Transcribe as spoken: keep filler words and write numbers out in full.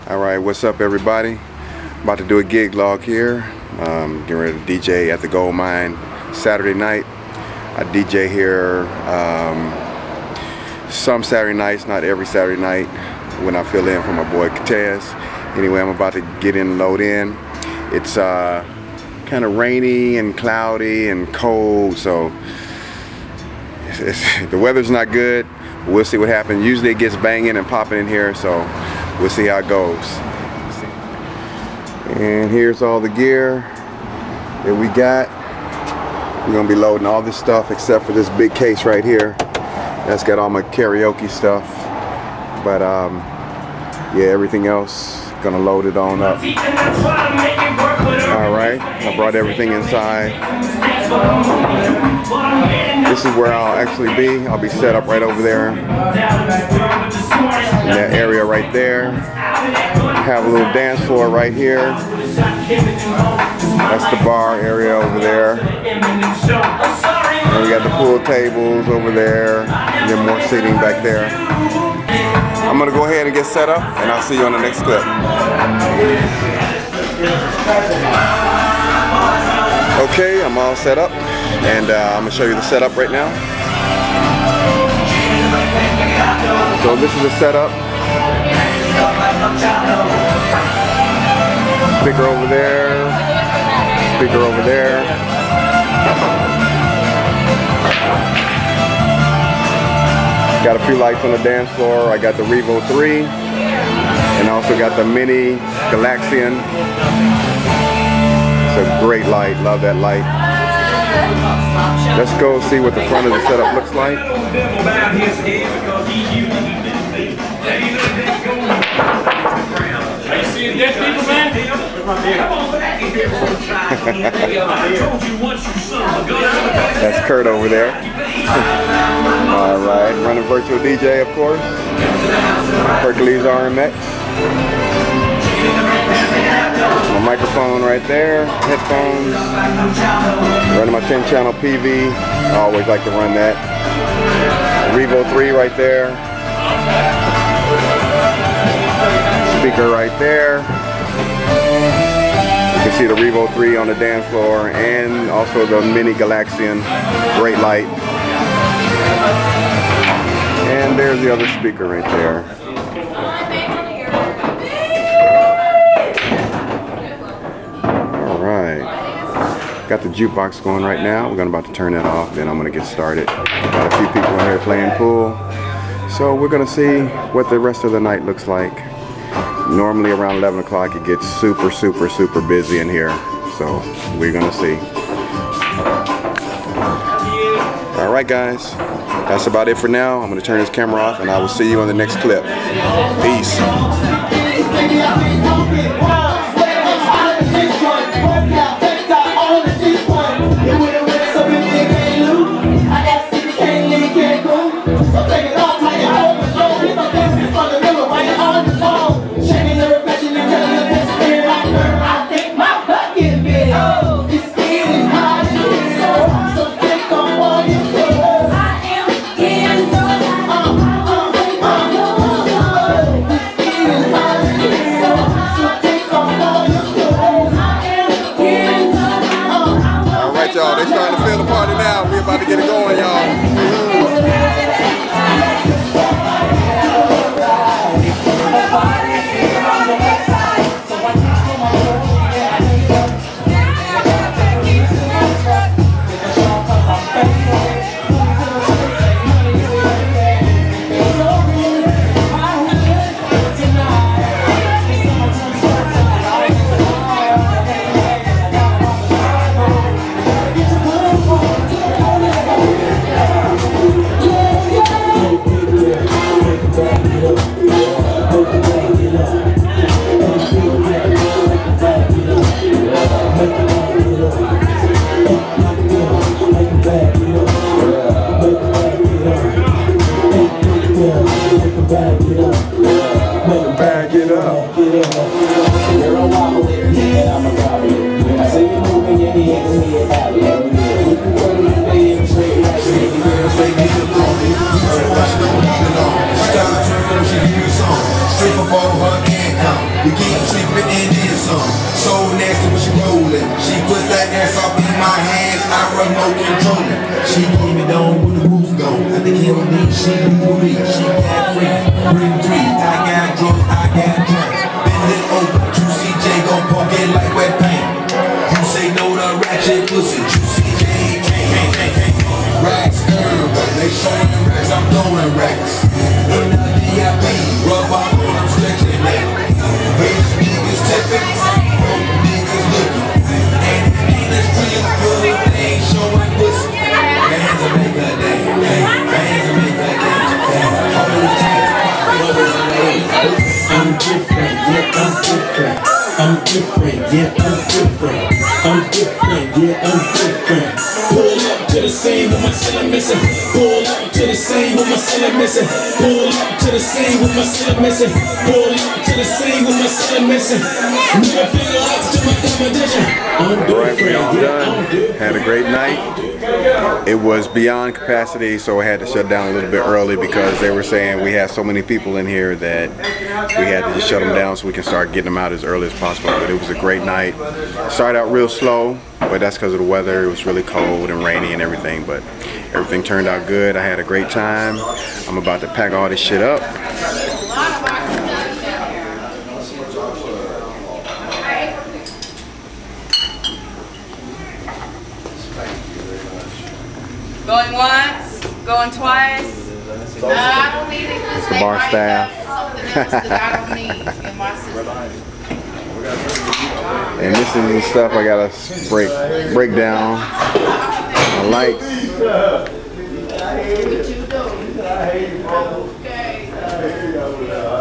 Alright, what's up everybody? About to do a gig log here. Um, getting ready to D J at the Goldmine Saturday night. I D J here um, some Saturday nights, not every Saturday night when I fill in for my boy Katez. Anyway, I'm about to get in and load in. It's uh, kind of rainy and cloudy and cold, so it's, it's, the weather's not good. We'll see what happens. Usually it gets banging and popping in here, so we'll see how it goes. And here's all the gear that we got. We're gonna be loading all this stuff except for this big case right here. That's got all my karaoke stuff. But um, yeah, everything else, gonna load it on up. Alright, I brought everything inside. This is where I'll actually be. I'll be set up right over there. In that area right there. Have a little dance floor right here. That's the bar area over there. And we got the pool tables over there. And then more seating back there. I'm gonna go ahead and get set up, and I'll see you on the next clip. Okay, I'm all set up, and uh, I'm gonna show you the setup right now. So this is the setup. Speaker over there, speaker over there. Got a few lights on the dance floor. I got the Revo three, and also got the Mini Galaxian. It's a great light, love that light. Let's go see what the front of the setup looks like. That's Kurt over there. Alright, running virtual D J of course. Hercules R M X. My microphone right there, headphones. Running my ten channel P V. I always like to run that. Revo three right there. Speaker right there. You can see the Revo three on the dance floor, and also the Mini Galaxian. Great light. And there's the other speaker right there. Alright. Got the jukebox going right now. We're gonna about to turn that off, then I'm gonna get started. Got a few people in here playing pool. So we're gonna see what the rest of the night looks like. Normally around eleven o'clock it gets super, super, super busy in here. So we're gonna see. Alright guys, that's about it for now. I'm gonna turn this camera off and I will see you on the next clip. Peace. Y'all, they starting to feel the party now. We about to get it going, y'all. Back it up. You're a wobbler, yeah, I'm a gobbler. I see you moving your hands and your habit. We can go to the day and trade right here. Girls, they need to know me. Everybody don't need to know. Style turn, she use on. Strip up all her income. real me, she do me, she got free. Bring three, I got drugs, I got drink. Bend it over, Juicy J gon' poke it like wet paint. You say no to ratchet pussy, Juicy J can't, can't, can't, can't. Racks everywhere, they showing racks, I'm throwing racks. In the V I P, rub off when I'm stretching that. Bitch niggas tipping, niggas looking. And in the street, good, they ain't showing pussy. Bands will make a day, bands will make a day. I'm different, yeah, I'm different. I'm different, yeah, I'm different. I'm different, yeah, I'm different. Pull up to the scene with my cellar missing. Pull up to the scene with my cellar missing. Pull up to the scene with my cellar missing. Pull up to the scene with my cellar missing. Never feel up to my competition. I'm different, yeah, I'm different. Had a great night. It was beyond capacity, so I had to shut down a little bit early because they were saying we had so many people in here that we had to just shut them down so we can start getting them out as early as possible. But it was a great night. Started out real slow, but that's because of the weather. It was really cold and rainy and everything, but everything turned out good. I had a great time. I'm about to pack all this shit up. Going once, going twice. No, I don't need it. It's the bar staff. I don't need in my system. And this is the stuff I gotta break break down. The lights. What you do? Okay.